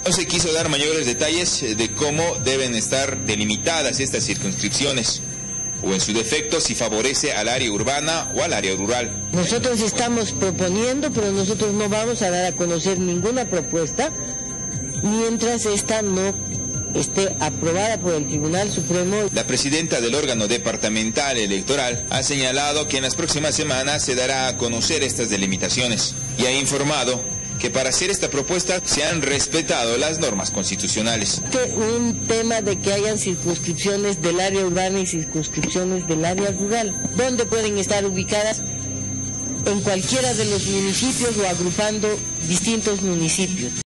No se quiso dar mayores detalles de cómo deben estar delimitadas estas circunscripciones, o en su defecto si favorece al área urbana o al área rural. Nosotros estamos proponiendo, pero nosotros no vamos a dar a conocer ninguna propuesta mientras esta no esté aprobada por el Tribunal Supremo. La presidenta del órgano departamental electoral ha señalado que en las próximas semanas se dará a conocer estas delimitaciones y ha informado que para hacer esta propuesta se han respetado las normas constitucionales. Un tema de que hayan circunscripciones del área urbana y circunscripciones del área rural, donde pueden estar ubicadas en cualquiera de los municipios o agrupando distintos municipios.